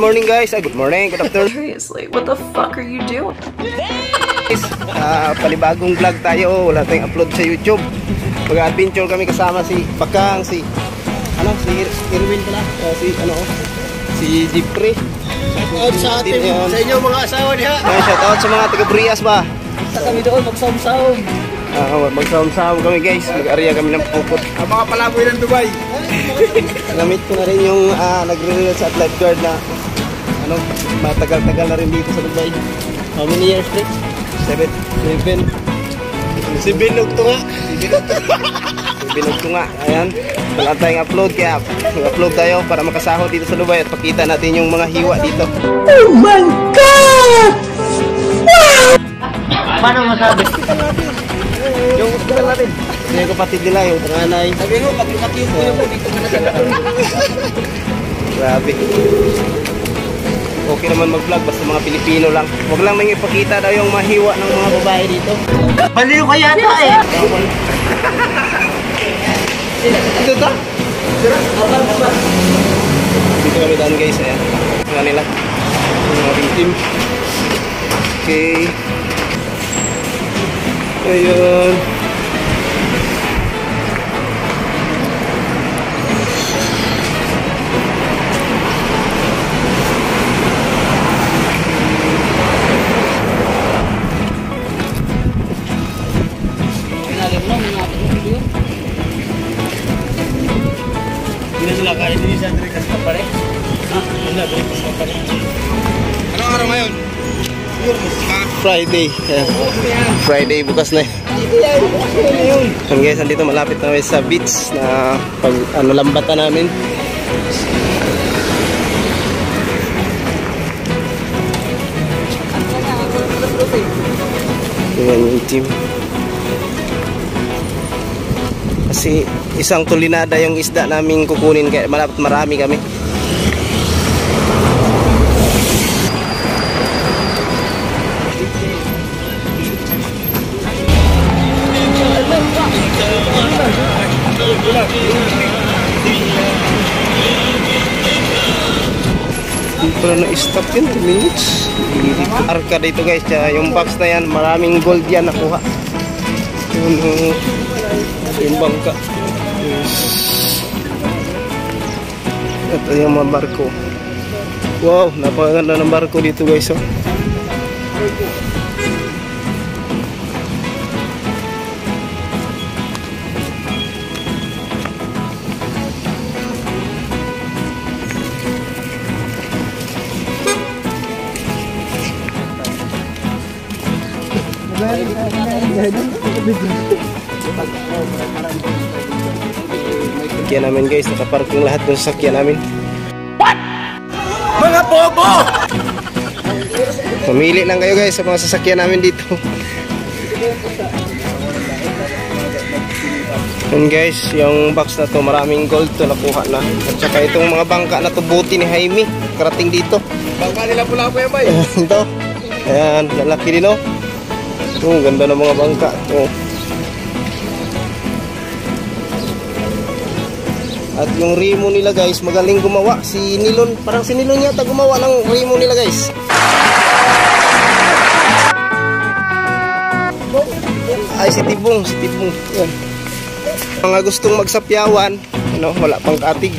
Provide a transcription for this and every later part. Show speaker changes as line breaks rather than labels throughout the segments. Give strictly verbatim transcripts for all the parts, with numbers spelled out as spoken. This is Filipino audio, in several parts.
morning guys. Ah, good morning, good afternoon.
Seriously, what the fuck are you doing?
Guys, uh, palibagong vlog tayo. Wala tayong upload sa YouTube. Mag-adventure kami kasama si Pakang, si ano, si Irwin pala, uh, si ano, si Jeffrey.
Out sa atin, sa inyo mga asawa niya.
Uh, shout out sa mga taga-Brias ba?
Basta kami doon, magsawm-sawm.
Uh, magsawm-sawm kami guys. Mag-area kami ng pupot.
Ang mga palaboy ng Dubai.
Gamit ko na rin yung uh, nagre-reel sa lifeguard na ano, matagal-tagal na rin dito sa Dubai. How many years Rick? Seven. Seven.
Si Binog to nga.
Si Binog to nga. Ayan. Wala tayong upload kaya mag-upload tayo para makasahod dito sa Dubai at pakita natin yung mga hiwa dito.
Oh my God! Wow! Paano masabi?
Yung hospital natin. Yung kapatid nila, yung panganay.
Sabi mo, pag lumakiyos ko yung dito ka na sa lahat.
Grabe. Okay naman mag-vlog basta mga Pilipino lang. Huwag lang nang ipakita daw yung mahiwa ng mga babae dito.
Baliw ka yata eh.
Ito ta? Dito kami daan guys. Ayan. Nga nila. Yung ating team. Okay. Ayun.
Sila kaya din sa Andres Kapare. Ha? Ano, Andres Kapare. Anong araw ngayon?
Friday. Yeah. Friday bukas na. So guys, andito malapit na kami sa beach na pag ano lambatan namin. Yan yung team. Kasi isang tulinada yung isda namin kukunin kaya malapit marami kami. Para na-stop yun, two minutes. Arka dito guys, yung box na yan, maraming gold yan nakuha. Yun, uh, yung bangka. Yes. Ito yung mga barko. Wow, napakaganda ng barko dito guys. Oh. Sakyan namin guys, nakaparking lahat ng sakyan namin.
What? Mga bobo!
Pamili lang kayo guys sa mga sasakyan namin dito. Yun guys, yung box na to maraming gold to nakuha na. At saka itong mga bangka na to buti ni Jaime, karating dito.
Bangka nila pula po yan bay.
Ito, ayan, lalaki din oh. Ito, ganda ng mga bangka to. At yung remo nila guys, magaling gumawa. Si Nilon, parang si Nilon yata gumawa ng remo nila guys. Ay, si Tibong, si Tibong. Yan. Mga gustong magsapyawan, ano, wala pang katig.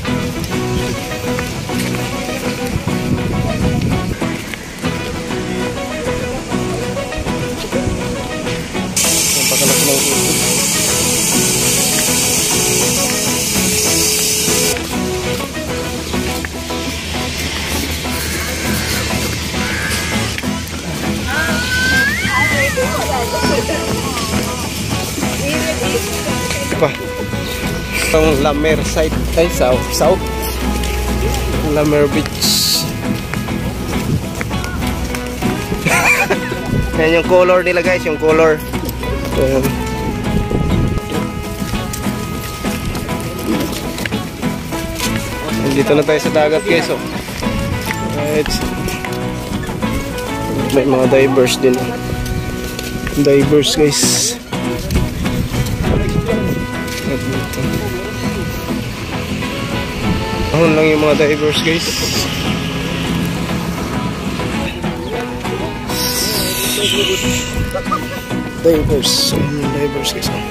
Yan, pakalaki ng ito. Pa itong Lamer site ay south south Lamer Beach. Yan yung color nila guys, yung color. Ayan. Dito na tayo sa dagat guys. Oh. Right. May mga divers din. Divers guys. Ahon lang yung mga divers guys. Divers. Ayan yung divers guys. Oh.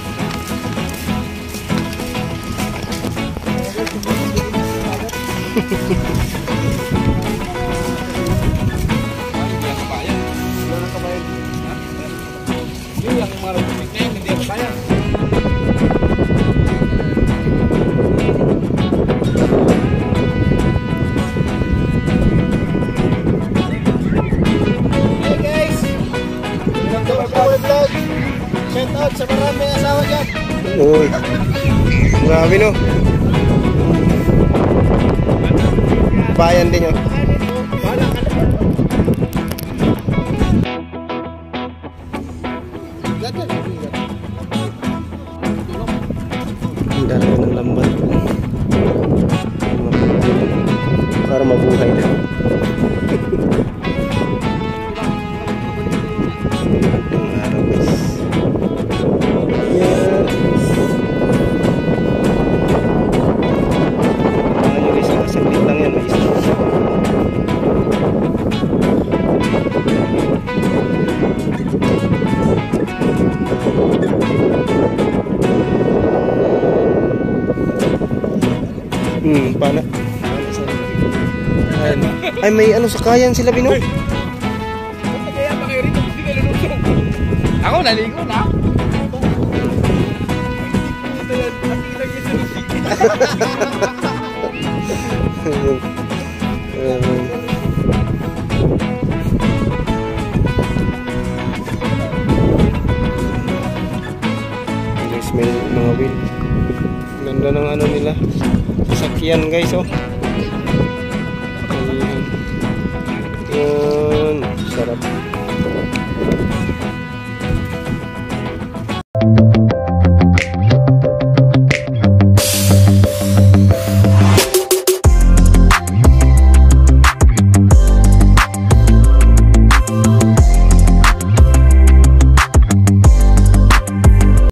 Yung yang marunong na yun, hindi ako kaya.
Hey guys! Welcome to our vlog! Shout out sa marami asawa dyan! Uy! Grabe no! Bayan din yun. Ang dalawa ng lambat. Para mabuhay din. Ang araw guys. Yeah. Ano yung isa? Saglit lang yan. May isa. Hmm, paano? Ayan. Ay, may ano sakayan sila, Bino.
Kaya pa kayo rito, hindi kayo lulusong. Ako, naligo na. Ito yan, pati lang yung salusi.
Guys, may mga wheel. Ganda ng ano nila. Sasakyan guys, oh.